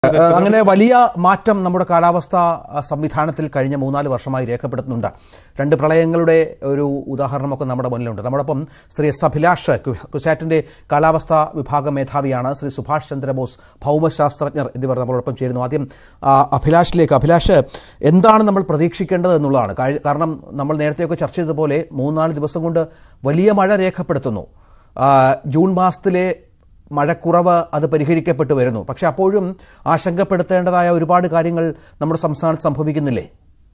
അങ്ങനെ വലിയ മാറ്റം നമ്മുടെ കാലാവസ്ഥാ സംവിധാനത്തിൽ കഴിഞ്ഞ 3-4 വർഷമായി രേഖപ്പെടുത്തുന്നുണ്ട്. രണ്ട് പ്രളയങ്ങളുടെ ഒരു ഉദാഹരണമൊക്കെ നമ്മുടെ മുന്നിലുണ്ട്. നമ്മോടൊപ്പം ശ്രീ അഭിലാഷ് കുസാറ്റിന്റെ കാലാവസ്ഥാ വിഭാഗ മേധാവിയാണ്. ശ്രീ സുഭാഷ് ചന്ദ്രബോസ് ഭൗമശാസ്ത്രജ്ഞർ എന്നിവർ നമ്മളോടൊപ്പം ചേരുന്നു. ആദ്യം അഭിലാഷിലേക്ക്. അഭിലാഷ്, എന്താണ് നമ്മൾ പ്രതീക്ഷിക്കേണ്ടത് എന്നുള്ളതാണ്. കാരണം നമ്മൾ നേരത്തെയൊക്കെ ചർച്ച ചെയ്തതുപോലെ 3-4 ദിവസം കൊണ്ട് വലിയ മഴ രേഖപ്പെടുത്തുന്നു. ജൂൺ മാസത്തിലെ മഴക്കുറവ് അത് പരിഹരിക്കപ്പെട്ടു വരുന്നു. പക്ഷെ അപ്പോഴും ആശങ്കപ്പെടുത്തേണ്ടതായ ഒരുപാട് കാര്യങ്ങൾ നമ്മുടെ സംസ്ഥാനത്ത് സംഭവിക്കുന്നില്ലേ?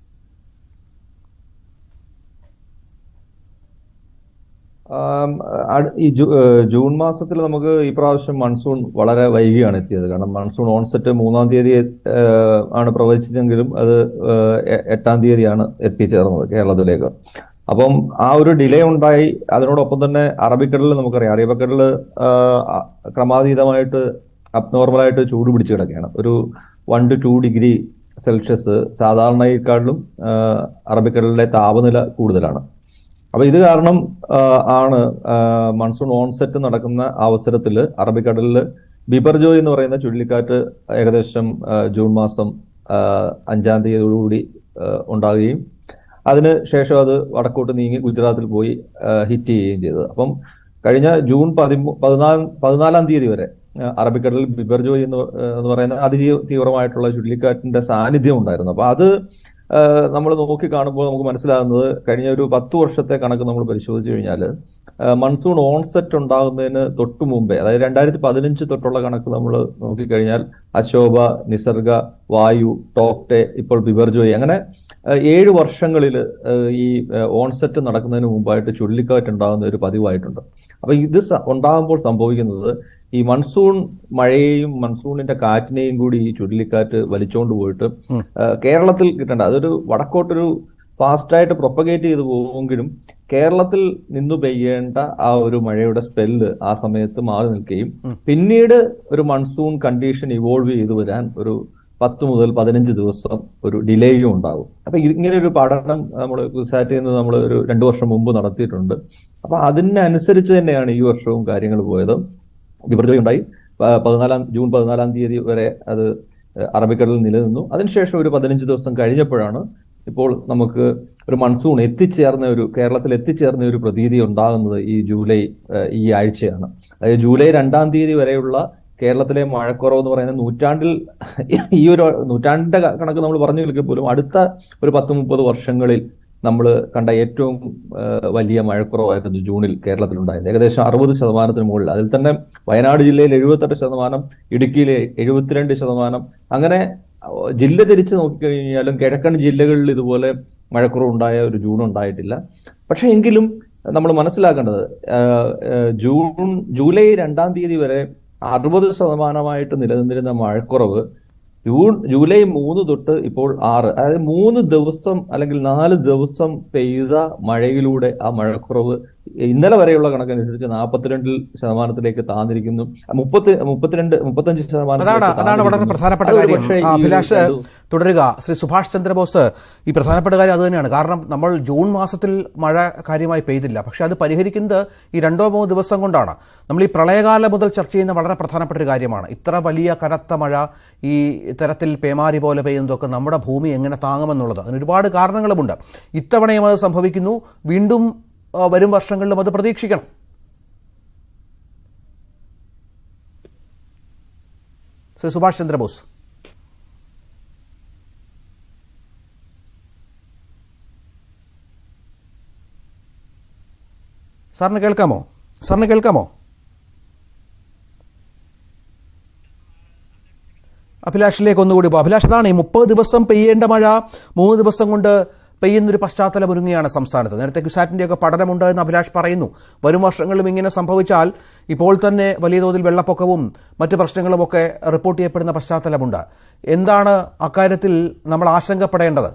ഈ ജൂൺ മാസത്തിൽ നമുക്ക് ഈ പ്രാവശ്യം മൺസൂൺ വളരെ വൈകിയാണ് എത്തിയത്. കാരണം മൺസൂൺ ഓൺസെറ്റ് 3-ാം തീയതി ആണ് പ്രവചിച്ചെങ്കിലും അത് 8-ാം തീയതിയാണ് എത്തിച്ചേർന്നത് കേരളത്തിലേക്ക്. അപ്പം ആ ഒരു ഡിലേ ഉണ്ടായി. അതിനോടൊപ്പം തന്നെ അറബിക്കടലിൽ നമുക്കറിയാം, അറബിക്കടലിൽ ക്രമാതീതമായിട്ട് അബ്നോർമലായിട്ട് ചൂട് പിടിച്ചു കിടക്കുകയാണ്. ഒരു 1 to 2 ഡിഗ്രി സെൽഷ്യസ് സാധാരണയെക്കാളിലും അറബിക്കടലിലെ താപനില കൂടുതലാണ്. അപ്പൊ ഇത് കാരണം ആണ് മൺസൂൺ ഓൺസെറ്റ് നടക്കുന്ന അവസരത്തിൽ അറബിക്കടലിൽ ബിബർജോയ് എന്ന് പറയുന്ന ചുഴലിക്കാറ്റ് ഏകദേശം ജൂൺ മാസം 5-ാം തീയതിയോടുകൂടി ഉണ്ടാകുകയും അതിന് ശേഷം അത് വടക്കോട്ട് നീങ്ങി ഗുജറാത്തിൽ പോയി ഹിറ്റ് ചെയ്യുകയും ചെയ്തത്. അപ്പം കഴിഞ്ഞ ജൂൺ 14-ാം തീയതി വരെ അറബിക്കടലിൽ ബിബർജോയ് എന്ന് പറയുന്ന അതിതീവ്രമായിട്ടുള്ള ചുഴലിക്കാറ്റിന്റെ സാന്നിധ്യം ഉണ്ടായിരുന്നു. അപ്പൊ അത് നമ്മൾ നോക്കി കാണുമ്പോൾ നമുക്ക് മനസ്സിലാകുന്നത്, കഴിഞ്ഞ ഒരു 10 വർഷത്തെ കണക്ക് നമ്മൾ പരിശോധിച്ചു കഴിഞ്ഞാൽ മൺസൂൺ ഓൺസെറ്റ് ഉണ്ടാകുന്നതിന് തൊട്ടു മുമ്പേ, അതായത് 2015 തൊട്ടുള്ള കണക്ക് നമ്മൾ നോക്കിക്കഴിഞ്ഞാൽ അശോഭ, നിസർഗ, വായു, ടോക്ടെ, ഇപ്പോൾ ബിബർജോയ്, അങ്ങനെ 7 വർഷങ്ങളിൽ ഈ ഓൺസെറ്റ് നടക്കുന്നതിന് മുമ്പായിട്ട് ചുഴലിക്കാറ്റ് ഉണ്ടാകുന്ന ഒരു പതിവായിട്ടുണ്ട്. അപ്പൊ ഇത് ഉണ്ടാകുമ്പോൾ സംഭവിക്കുന്നത്, ഈ മൺസൂൺ മഴയെയും മൺസൂണിന്റെ കാറ്റിനെയും കൂടി ഈ ചുഴലിക്കാറ്റ് വലിച്ചോണ്ട് പോയിട്ട് കേരളത്തിൽ കിട്ടേണ്ട, അതൊരു വടക്കോട്ടൊരു ഫാസ്റ്റായിട്ട് പ്രൊപ്പഗേറ്റ് ചെയ്തു പോകുമെങ്കിലും കേരളത്തിൽ നിന്നു പെയ്യേണ്ട ആ ഒരു മഴയുടെ സ്പെല്ല് ആ സമയത്ത് മാറി നിൽക്കുകയും പിന്നീട് ഒരു മൺസൂൺ കണ്ടീഷൻ ഇവോൾവ് ചെയ്തു വരാൻ ഒരു 10 മുതൽ 15 ദിവസം ഒരു ഡിലേയും ഉണ്ടാകും. അപ്പൊ ഇങ്ങനെ ഒരു പഠനം നമ്മൾ കുസാറ്റിൽ നിന്ന് നമ്മൾ ഒരു 2 വർഷം മുമ്പ് നടത്തിയിട്ടുണ്ട്. അപ്പൊ അതിനനുസരിച്ച് തന്നെയാണ് ഈ വർഷവും കാര്യങ്ങൾ പോയത്. ബിബർജോയ് ഉണ്ടായി, ജൂൺ 14-ാം തീയതി വരെ അത് അറബിക്കടലിൽ നിലനിന്നു. അതിനുശേഷം ഒരു 15 ദിവസം കഴിഞ്ഞപ്പോഴാണ് ഇപ്പോൾ നമുക്ക് ഒരു മൺസൂൺ കേരളത്തിൽ എത്തിച്ചേർന്ന ഒരു പ്രതീതി ഉണ്ടാകുന്നത് ഈ ആഴ്ചയാണ്. അതായത് ജൂലൈ 2-ാം തീയതി വരെയുള്ള കേരളത്തിലെ മഴക്കുറവ് എന്ന് പറയുന്നത് ഈ ഒരു നൂറ്റാണ്ടിന്റെ കണക്ക് നമ്മൾ പറഞ്ഞു നിൽക്കുക പോലും അടുത്ത ഒരു 10-30 വർഷങ്ങളിൽ നമ്മൾ കണ്ട ഏറ്റവും വലിയ മഴക്കുറവായിരുന്നു ജൂണിൽ കേരളത്തിലുണ്ടായത്. ഏകദേശം 60% മുകളിൽ. അതിൽ തന്നെ വയനാട് ജില്ലയിൽ 78%, ഇടുക്കിയിലെ 72%. അങ്ങനെ ജില്ല തിരിച്ച് നോക്കിക്കഴിഞ്ഞാലും കിഴക്കൻ ജില്ലകളിൽ ഇതുപോലെ മഴക്കുറവുണ്ടായ ഒരു ജൂൺ ഉണ്ടായിട്ടില്ല. പക്ഷെ എങ്കിലും നമ്മൾ മനസ്സിലാക്കേണ്ടത്, ജൂലൈ 2-ാം തീയതി വരെ 60% നിലനിന്നിരുന്ന മഴക്കുറവ് ജൂലൈ 3 തൊട്ട് ഇപ്പോൾ 6, അതായത് 3 ദിവസം അല്ലെങ്കിൽ 4 ദിവസം പെയ്ത മഴയിലൂടെ ആ മഴക്കുറവ് ഇന്നലെ വരെയുള്ള കണക്കനുസരിച്ച് 42% താന്നിരിക്കുന്നു. 35%. അതാണ് വളരെ പ്രധാനപ്പെട്ട കാര്യം. അഭിലാഷ് തുടരുക. ശ്രീ സുഭാഷ് ചന്ദ്രബോസ്, ഈ പ്രധാനപ്പെട്ട കാര്യം അത് തന്നെയാണ്. കാരണം നമ്മൾ ജൂൺ മാസത്തിൽ മഴ കാര്യമായി പെയ്തില്ല, പക്ഷെ അത് പരിഹരിക്കുന്നത് ഈ 2-3 ദിവസം കൊണ്ടാണ്. നമ്മൾ ഈ പ്രളയകാലം മുതൽ ചർച്ച ചെയ്യുന്ന വളരെ പ്രധാനപ്പെട്ട ഒരു കാര്യമാണ്. ഇത്ര വലിയ കനത്ത മഴ ഈ ഇത്തരത്തിൽ പേമാരി പോലെ പെയ്യുന്നതൊക്കെ നമ്മുടെ ഭൂമി എങ്ങനെ താങ്ങുമെന്നുള്ളത്. അതിന് ഒരുപാട് കാരണങ്ങളുമുണ്ട്. ഇത്തവണയും അത് സംഭവിക്കുന്നു. വീണ്ടും വരും വർഷങ്ങളിലും അത് പ്രതീക്ഷിക്കണം. ശ്രീ സുഭാഷ് ചന്ദ്രബോസ്. സാറിന് കേൾക്കാമോ? അഭിലാഷിലേക്ക് ഒന്നുകൂടി പോകും. അഭിലാഷ്, അതാണ് ഈ 30 ദിവസം പെയ്യേണ്ട മഴ 3 ദിവസം കൊണ്ട് പെയ്യുന്നൊരു പശ്ചാത്തലം ഒരുങ്ങിയാണ് സംസ്ഥാനത്ത്. നേരത്തെ കുസാറ്റിൻ്റെയൊക്കെ പഠനമുണ്ട് എന്ന് അഭിലാഷ് പറയുന്നു. വരും വർഷങ്ങളിലും ഇങ്ങനെ സംഭവിച്ചാൽ ഇപ്പോൾ തന്നെ വലിയ തോതിൽ വെള്ളപ്പൊക്കവും മറ്റ് പ്രശ്നങ്ങളുമൊക്കെ റിപ്പോർട്ട് ചെയ്യപ്പെടുന്ന പശ്ചാത്തലമുണ്ട്. എന്താണ് അക്കാര്യത്തിൽ നമ്മൾ ആശങ്കപ്പെടേണ്ടത്?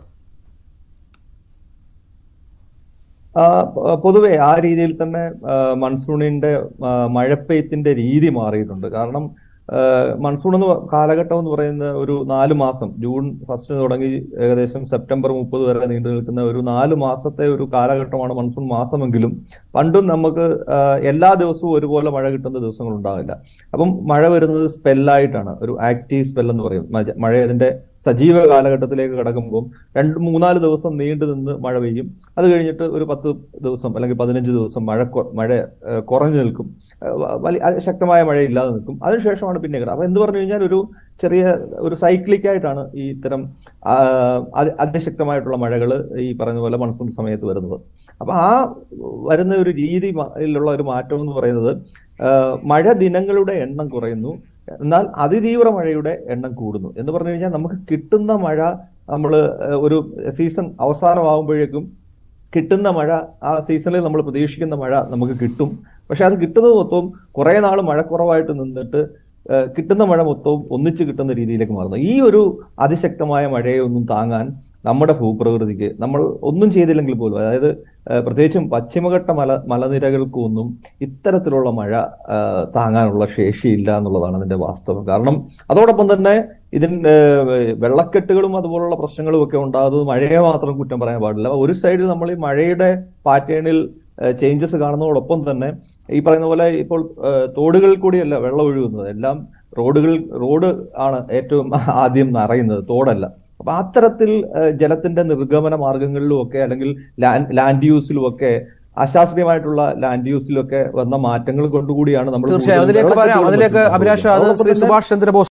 പൊതുവെ ആ രീതിയിൽ തന്നെ മൺസൂണിന്റെ മഴപ്പെയ്ത്തിന്റെ രീതി മാറിയിട്ടുണ്ട്. കാരണം മൺസൂൺ കാലഘട്ടം എന്ന് പറയുന്ന ഒരു 4 മാസം, ജൂൺ 1 തുടങ്ങി ഏകദേശം സെപ്റ്റംബർ 30 വരെ നീണ്ടു നിൽക്കുന്ന ഒരു 4 മാസത്തെ ഒരു കാലഘട്ടമാണ് മൺസൂൺ മാസമെങ്കിലും പണ്ടും നമുക്ക് എല്ലാ ദിവസവും ഒരുപോലെ മഴ കിട്ടുന്ന ദിവസങ്ങൾ ഉണ്ടാവില്ല. അപ്പം മഴ വരുന്നത് സ്പെല്ലായിട്ടാണ്, ഒരു ആക്റ്റീവ് സ്പെൽ എന്ന് പറയും. മഴ അതിന്റെ സജീവ കാലഘട്ടത്തിലേക്ക് കടക്കുമ്പോൾ 2-3-4 ദിവസം നീണ്ടു നിന്ന് മഴ പെയ്യും. അത് കഴിഞ്ഞിട്ട് ഒരു 10 ദിവസം അല്ലെങ്കിൽ 15 ദിവസം മഴ കുറഞ്ഞു നിൽക്കും, വലിയ ശക്തമായ മഴ ഇല്ലാതെ നിൽക്കും. അതിനുശേഷമാണ് പിന്നെ അപ്പൊ എന്ത് പറഞ്ഞു കഴിഞ്ഞാൽ ഒരു സൈക്ലിക് ആയിട്ടാണ് ഈ ഇത്തരം അതിശക്തമായിട്ടുള്ള മഴകൾ ഈ പറയുന്ന പോലെ മൺസൂൺ സമയത്ത് വരുന്നത്. അപ്പൊ ആ വരുന്ന ഒരു രീതിയിലുള്ള ഒരു മാറ്റം എന്ന് പറയുന്നത് മഴ ദിനങ്ങളുടെ എണ്ണം കുറയുന്നു, എന്നാൽ അതിതീവ്ര മഴയുടെ എണ്ണം കൂടുന്നു. എന്ന് പറഞ്ഞു കഴിഞ്ഞാൽ നമുക്ക് കിട്ടുന്ന മഴ, നമ്മൾ ഒരു സീസൺ അവസാനമാകുമ്പോഴേക്കും കിട്ടുന്ന മഴ, ആ സീസണിൽ നമ്മൾ പ്രതീക്ഷിക്കുന്ന മഴ നമുക്ക് കിട്ടും. പക്ഷെ അത് കിട്ടുന്നത് മൊത്തവും കുറെ നാൾ മഴക്കുറവായിട്ട് നിന്നിട്ട് കിട്ടുന്ന മഴ മൊത്തവും ഒന്നിച്ച് കിട്ടുന്ന രീതിയിലേക്ക് മാറുന്നു. ഈ ഒരു അതിശക്തമായ മഴയെ ഒന്നും താങ്ങാൻ നമ്മുടെ ഭൂപ്രകൃതിക്ക്, നമ്മൾ ഒന്നും ചെയ്തില്ലെങ്കിൽ പോലും, അതായത് പ്രത്യേകിച്ചും പശ്ചിമഘട്ട മലനിരകൾക്കൊന്നും ഇത്തരത്തിലുള്ള മഴ താങ്ങാനുള്ള ശേഷിയില്ല എന്നുള്ളതാണ് അതിന്റെ വാസ്തവം. കാരണം അതോടൊപ്പം തന്നെ ഇതിന്റെ വെള്ളക്കെട്ടുകളും അതുപോലുള്ള പ്രശ്നങ്ങളും ഒക്കെ ഉണ്ടാകുന്നത് മഴയെ മാത്രം കുറ്റം പറയാൻ പാടില്ല. ഒരു സൈഡിൽ നമ്മൾ ഈ മഴയുടെ പാറ്റേണിൽ ചേഞ്ചസ് കാണുന്നതോടൊപ്പം തന്നെ ഈ പറയുന്ന പോലെ ഇപ്പോൾ തോടുകളിൽ കൂടിയല്ല വെള്ളം ഒഴുകുന്നത്, എല്ലാം റോഡ് ആണ് ഏറ്റവും ആദ്യം നിറയുന്നത്, തോടല്ല. അപ്പൊ അത്തരത്തിൽ ജലത്തിന്റെ നിർഗമന മാർഗങ്ങളിലും ഒക്കെ അല്ലെങ്കിൽ ലാൻഡ് യൂസിലും ഒക്കെ അശാസ്ത്രീയമായിട്ടുള്ള ലാൻഡ് യൂസിലൊക്കെ വന്ന മാറ്റങ്ങൾ കൊണ്ടുകൂടിയാണ് നമ്മൾ തീർച്ചയായും അതിലേക്ക് അഭിലാഷ്, അത് ശ്രീ സുഭാഷ് ചന്ദ്രബോസ്